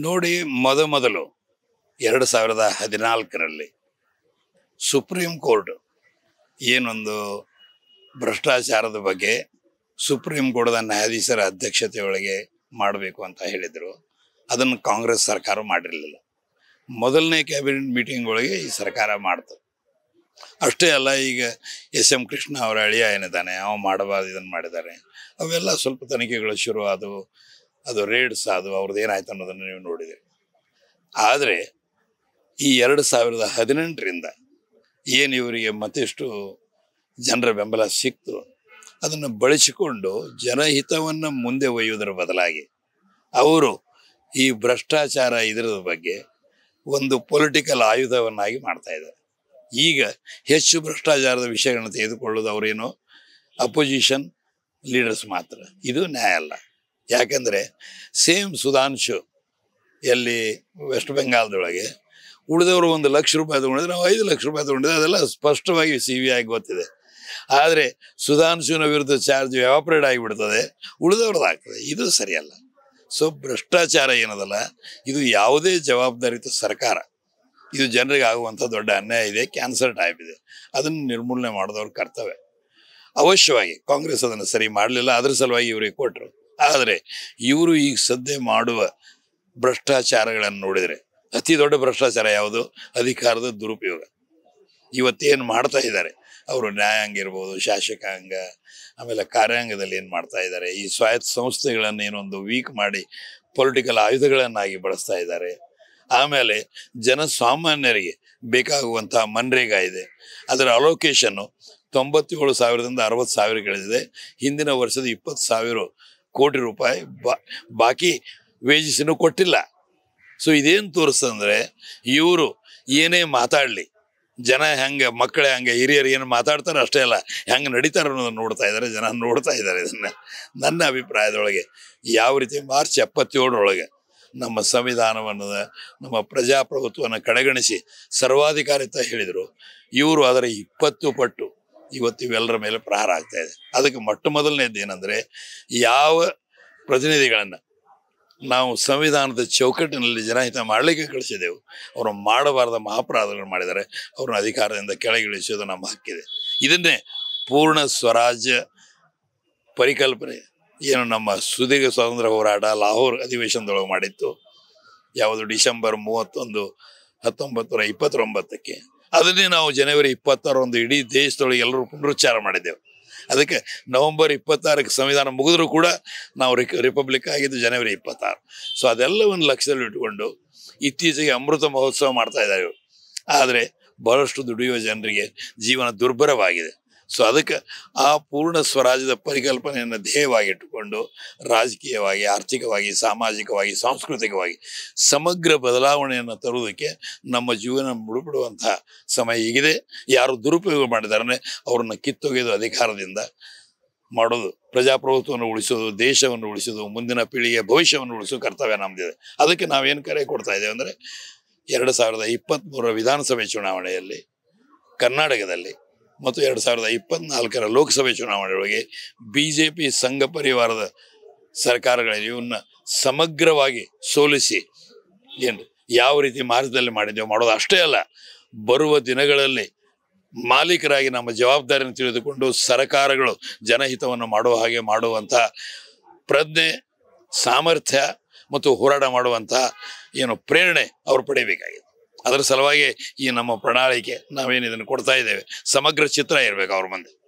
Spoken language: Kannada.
ನೋಡಿ ಮೊದಲು 2014ರಲ್ಲಿ ಸುಪ್ರೀಂ ಕೋರ್ಟ್ ಏನೊಂದು ಭ್ರಷ್ಟಾಚಾರದ ಬಗ್ಗೆ ಸುಪ್ರೀಂ ಕೋರ್ಟ್ದ ನ್ಯಾಯಾಧೀಶರ ಅಧ್ಯಕ್ಷತೆಯೊಳಗೆ ಮಾಡಬೇಕು ಅಂತ ಹೇಳಿದರು. ಅದನ್ನು ಕಾಂಗ್ರೆಸ್ ಸರ್ಕಾರ ಮಾಡಿರಲಿಲ್ಲ. ಮೊದಲನೇ ಕ್ಯಾಬಿನೆಟ್ ಮೀಟಿಂಗ್ ಒಳಗೆ ಈ ಸರ್ಕಾರ ಮಾಡ್ತು. ಅಷ್ಟೇ ಅಲ್ಲ, ಈಗ SM ಕೃಷ್ಣ ಅವರ ಅಳಿಯ ಏನಿದ್ದಾನೆ ಅವ ಮಾಡಬಾರ್ದು ಇದನ್ನು ಮಾಡಿದ್ದಾರೆ. ಅವೆಲ್ಲ ಸ್ವಲ್ಪ ತನಿಖೆಗಳು ಶುರು ಆದವು, ಅದು ರೇಡ್ಸ್ ಆದವು, ಅವ್ರದ್ದು ಏನಾಯ್ತು ಅನ್ನೋದನ್ನು ನೀವು ನೋಡಿದಿರಿ. ಆದರೆ ಈ 2018ರಿಂದ ಏನು ಇವರಿಗೆ ಮತ್ತಿಷ್ಟು ಜನರ ಬೆಂಬಲ ಸಿಕ್ತು, ಅದನ್ನು ಬಳಸಿಕೊಂಡು ಜನಹಿತವನ್ನು ಮುಂದೆ ಒಯ್ಯುವುದರ ಬದಲಾಗಿ ಅವರು ಈ ಭ್ರಷ್ಟಾಚಾರ ಇದರ ಬಗ್ಗೆ ಒಂದು ಪೊಲಿಟಿಕಲ್ ಆಯುಧವನ್ನಾಗಿ ಮಾಡ್ತಾ ಇದ್ದಾರೆ. ಈಗ ಹೆಚ್ಚು ಭ್ರಷ್ಟಾಚಾರದ ವಿಷಯಗಳನ್ನು ತೆಗೆದುಕೊಳ್ಳೋದು ಅವರೇನು ಅಪೋಸಿಷನ್ ಲೀಡರ್ಸ್ ಮಾತ್ರ. ಇದು ನ್ಯಾಯ ಅಲ್ಲ. ಯಾಕಂದರೆ ಸೇಮ್ ಸುಧಾಂಶು ಎಲ್ಲಿ ವೆಸ್ಟ್ ಬೆಂಗಾಲ್ದೊಳಗೆ ಉಳಿದವರು 1 ಲಕ್ಷ ರೂಪಾಯಿ ತೊಗೊಂಡಿದ್ರೆ ನಾವು 5 ಲಕ್ಷ ರೂಪಾಯಿ ತೊಗೊಂಡಿದ್ದೆ, ಅದೆಲ್ಲ ಸ್ಪಷ್ಟವಾಗಿ CV ಆಗಿ ಗೊತ್ತಿದೆ. ಆದರೆ ಸುಧಾಂಶುನ ವಿರುದ್ಧ ಚಾರ್ಜ್ ಎವಾಪರೇಟ್ ಆಗಿಬಿಡ್ತದೆ, ಉಳಿದವ್ರದ್ದಾಗ್ತದೆ. ಇದು ಸರಿಯಲ್ಲ. ಸೊ ಭ್ರಷ್ಟಾಚಾರ ಏನದಲ್ಲ, ಇದು ಯಾವುದೇ ಜವಾಬ್ದಾರಿತ ಸರ್ಕಾರ, ಇದು ಜನರಿಗೆ ಆಗುವಂಥ ದೊಡ್ಡ ಅನ್ಯಾಯ ಇದೆ, ಕ್ಯಾನ್ಸರ್ ಟೈಪ್ ಇದೆ. ಅದನ್ನು ನಿರ್ಮೂಲನೆ ಮಾಡೋದವ್ರ ಕರ್ತವ್ಯ. ಅವಶ್ಯವಾಗಿ ಕಾಂಗ್ರೆಸ್ ಅದನ್ನು ಸರಿ ಮಾಡಲಿಲ್ಲ, ಅದ್ರ ಸಲುವಾಗಿ ಇವರಿಗೆ ಕೊಟ್ಟರು. ಆದರೆ ಇವರು ಈಗ ಸದ್ಯ ಮಾಡುವ ಭ್ರಷ್ಟಾಚಾರಗಳನ್ನು ನೋಡಿದರೆ ಅತಿ ದೊಡ್ಡ ಭ್ರಷ್ಟಾಚಾರ ಯಾವುದು? ಅಧಿಕಾರದ ದುರುಪಯೋಗ. ಇವತ್ತೇನು ಮಾಡ್ತಾ ಇದ್ದಾರೆ ಅವರು, ನ್ಯಾಯಾಂಗ ಇರ್ಬೋದು, ಶಾಸಕಾಂಗ, ಆಮೇಲೆ ಕಾರ್ಯಾಂಗದಲ್ಲಿ ಏನು ಮಾಡ್ತಾ ಇದ್ದಾರೆ, ಈ ಸ್ವಾಯತ್ತ ಸಂಸ್ಥೆಗಳನ್ನು ಏನೊಂದು ವೀಕ್ ಮಾಡಿ ಪೊಲಿಟಿಕಲ್ ಆಯುಧಗಳನ್ನಾಗಿ ಬಳಸ್ತಾ ಇದ್ದಾರೆ. ಆಮೇಲೆ ಜನಸಾಮಾನ್ಯರಿಗೆ ಬೇಕಾಗುವಂಥ ಮನ್ರೇಗಾ ಇದೆ, ಅದರ ಅಲೋಕೇಶನ್ನು 97,000ದಿಂದ 60,000 ಹಿಂದಿನ ವರ್ಷದ 20,000 ಕೋಟಿ ರೂಪಾಯಿ ಬಾಕಿ ವೇಜಿಸನ್ನು ಕೊಟ್ಟಿಲ್ಲ. ಸೊ ಇದೇನು ತೋರಿಸ್ತಂದ್ರೆ ಇವರು ಏನೇ ಮಾತಾಡಲಿ, ಜನ ಹೆಂಗೆ, ಮಕ್ಕಳೇ ಹಂಗೆ, ಹಿರಿಯರು ಏನು ಮಾತಾಡ್ತಾರೆ ಅಷ್ಟೇ ಅಲ್ಲ, ಹೆಂಗೆ ನಡೀತಾರೆ ಅನ್ನೋದನ್ನು ನೋಡ್ತಾ ಇದ್ದಾರೆ, ಜನ ನೋಡ್ತಾ ಇದ್ದಾರೆ. ಇದನ್ನು ನನ್ನ ಅಭಿಪ್ರಾಯದೊಳಗೆ ಯಾವ ರೀತಿ ಮಾರ್ಚ್ 77 ನಮ್ಮ ಸಂವಿಧಾನವನ್ನು, ನಮ್ಮ ಪ್ರಜಾಪ್ರಭುತ್ವವನ್ನು ಕಡೆಗಣಿಸಿ ಸರ್ವಾಧಿಕಾರಿತ ಹೇಳಿದರು, ಇವರು ಅದರ 20 ಪಟ್ಟು ಇವತ್ತು ಇವೆಲ್ಲರ ಮೇಲೆ ಪ್ರಹಾರ ಆಗ್ತಾ ಇದೆ. ಅದಕ್ಕೆ ಮೊದಲನೇದು ಏನಂದರೆ, ಯಾವ ಪ್ರತಿನಿಧಿಗಳನ್ನು ನಾವು ಸಂವಿಧಾನದ ಚೌಕಟ್ಟಿನಲ್ಲಿ ಜನಹಿತ ಮಾಡಲಿಕ್ಕೆ ಕಳಿಸಿದೆವು, ಅವರು ಮಾಡಬಾರ್ದ ಮಹಾಪರಾಧಗಳನ್ನು ಮಾಡಿದ್ದಾರೆ, ಅವ್ರನ್ನ ಅಧಿಕಾರದಿಂದ ಕೆಳಗಿಳಿಸೋದು ನಮ್ಮ ಹಕ್ಕಿದೆ. ಇದನ್ನೇ ಪೂರ್ಣ ಸ್ವರಾಜ್ಯ ಪರಿಕಲ್ಪನೆ ಏನು ನಮ್ಮ ಸುದೀರ್ಘ ಸ್ವಾತಂತ್ರ್ಯ ಹೋರಾಟ ಲಾಹೋರ್ ಅಧಿವೇಶನದೊಳಗೆ ಮಾಡಿತ್ತು, ಯಾವುದು ಡಿಸೆಂಬರ್ 31, 1929. ಅದನ್ನೇ ನಾವು ಜನವರಿ 26 ಇಡೀ ದೇಶದೊಳಗೆ ಎಲ್ಲರೂ ಪುನರುಚ್ಚಾರ ಮಾಡಿದ್ದೆವು. ಅದಕ್ಕೆ ನವೆಂಬರ್ 26ಕ್ಕೆ ಸಂವಿಧಾನ ಮುಗಿದ್ರೂ ಕೂಡ ನಾವು ರಿಪಬ್ಲಿಕ್ ಆಗಿದ್ದು ಜನವರಿ 26. ಸೊ ಅದೆಲ್ಲವನ್ನು ಲಕ್ಷ್ಯದಲ್ಲಿ ಇಟ್ಕೊಂಡು ಇತ್ತೀಚೆಗೆ ಅಮೃತ ಮಹೋತ್ಸವ ಮಾಡ್ತಾ ಇದ್ದಾರೆ. ಆದರೆ ಬಹಳಷ್ಟು ದುಡಿಯುವ ಜನರಿಗೆ ಜೀವನ ದುರ್ಭರವಾಗಿದೆ. ಸೊ ಅದಕ್ಕೆ ಆ ಪೂರ್ಣ ಸ್ವರಾಜ್ಯದ ಪರಿಕಲ್ಪನೆಯನ್ನು ಧ್ಯೇಯವಾಗಿಟ್ಟುಕೊಂಡು ರಾಜಕೀಯವಾಗಿ, ಆರ್ಥಿಕವಾಗಿ, ಸಾಮಾಜಿಕವಾಗಿ, ಸಾಂಸ್ಕೃತಿಕವಾಗಿ ಸಮಗ್ರ ಬದಲಾವಣೆಯನ್ನು ತರುವುದಕ್ಕೆ ನಮ್ಮ ಜೀವನ ಮುಡುಬಿಡುವಂಥ ಸಮಯ ಈಗಿದೆ. ಯಾರು ದುರುಪಯೋಗ ಮಾಡಿದಾರೆ ಅವ್ರನ್ನ ಕಿತ್ತೊಗೆದು ಅಧಿಕಾರದಿಂದ ಮಾಡೋದು, ಪ್ರಜಾಪ್ರಭುತ್ವವನ್ನು ಉಳಿಸೋದು, ದೇಶವನ್ನು ಉಳಿಸೋದು, ಮುಂದಿನ ಪೀಳಿಗೆಯ ಭವಿಷ್ಯವನ್ನು ಉಳಿಸೋ ಕರ್ತವ್ಯ ನಮ್ಮದಿದೆ. ಅದಕ್ಕೆ ನಾವೇನು ಕರೆ ಕೊಡ್ತಾ ಇದ್ದೇವೆ ಅಂದರೆ, 2023 ವಿಧಾನಸಭೆ ಚುನಾವಣೆಯಲ್ಲಿ ಕರ್ನಾಟಕದಲ್ಲಿ ಮತ್ತು 2024 ಲೋಕಸಭೆ ಚುನಾವಣೆಯೊಳಗೆ BJP ಸಂಘ ಪರಿವಾರದ ಸರ್ಕಾರಗಳಿಗೆ ಇವನ್ನ ಸಮಗ್ರವಾಗಿ ಸೋಲಿಸಿ ಏನು ಯಾವ ರೀತಿ ಮಾರ್ಗದಲ್ಲಿ ಮಾಡಿದ್ದೇವೆ ಮಾಡೋದು ಅಷ್ಟೇ ಅಲ್ಲ, ಬರುವ ದಿನಗಳಲ್ಲಿ ಮಾಲೀಕರಾಗಿ ನಮ್ಮ ಜವಾಬ್ದಾರಿಯನ್ನು ತಿಳಿದುಕೊಂಡು ಸರ್ಕಾರಗಳು ಜನಹಿತವನ್ನು ಮಾಡುವ ಹಾಗೆ ಮಾಡುವಂಥ ಪ್ರಜ್ಞೆ, ಸಾಮರ್ಥ್ಯ ಮತ್ತು ಹೋರಾಟ ಮಾಡುವಂಥ ಏನು ಪ್ರೇರಣೆ ಅವರು ಪಡೆಯಬೇಕಾಗಿದೆ. ಅದರ ಸಲುವಾಗಿ ಈ ನಮ್ಮ ಪ್ರಣಾಳಿಕೆ ನಾವೇನು ಇದನ್ನು ಕೊಡ್ತಾ ಇದ್ದೇವೆ, ಸಮಗ್ರ ಚಿತ್ರ ಇರಬೇಕು ಅವ್ರ ಮುಂದೆ.